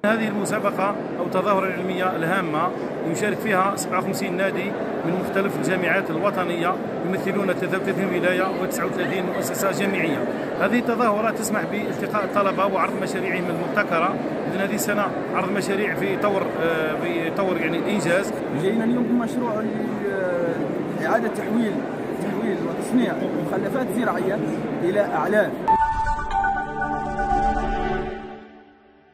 هذه المسابقة أو التظاهرة العلمية الهامة يشارك فيها 57 نادي من مختلف الجامعات الوطنية يمثلون 33 ولاية و39 مؤسسة جامعية. هذه التظاهرة تسمح بالتقاء الطلبة وعرض مشاريعهم المبتكرة. إذن هذه السنة عرض مشاريع في طور يعني الإنجاز. جينا اليوم بمشروع لإعادة تحويل وتصنيع مخلفات زراعية إلى أعلاف.